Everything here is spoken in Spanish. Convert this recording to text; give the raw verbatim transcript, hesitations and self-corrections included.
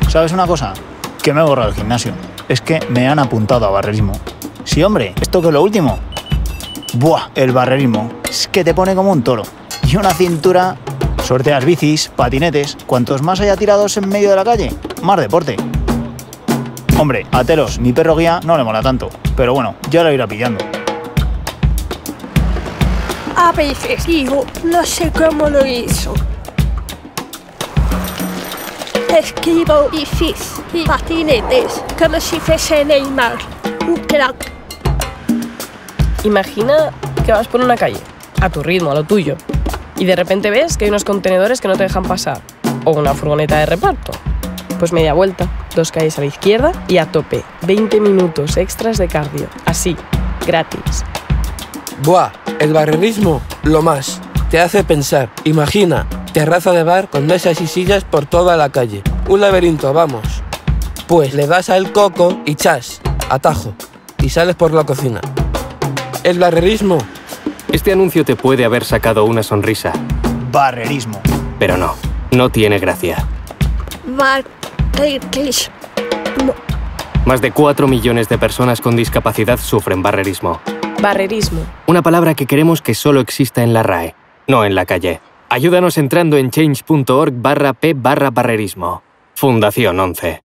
¿Sabes una cosa? Que me he borrado el gimnasio. Es que me han apuntado a barrerismo. Sí, hombre, ¿esto qué es lo último? Buah, el barrerismo. Es que te pone como un toro. Y una cintura... Sorteas bicis, patinetes... Cuantos más haya tirados en medio de la calle, más deporte. Hombre, a Teros, mi perro guía, no le mola tanto. Pero bueno, ya lo irá pillando. A veces digo, no sé cómo lo hizo. Esquivo bicis y patinetes como si fuese Neymar. Un crack. Imagina que vas por una calle, a tu ritmo, a lo tuyo, y de repente ves que hay unos contenedores que no te dejan pasar, o una furgoneta de reparto. Pues media vuelta, dos calles a la izquierda y a tope, veinte minutos extras de cardio, así, gratis. Buah, el barrerismo, lo más. Te hace pensar. Imagina, terraza de bar con mesas y sillas por toda la calle. Un laberinto, vamos. Pues le das al coco y chas, atajo, y sales por la cocina. El barrerismo. Este anuncio te puede haber sacado una sonrisa. Barrerismo. Pero no, no tiene gracia. Barrerismo. Más de cuatro millones de personas con discapacidad sufren barrerismo. Barrerismo. Una palabra que queremos que solo exista en la R A E, no en la calle. Ayúdanos entrando en change punto org barra p barra barrerismo. Fundación once.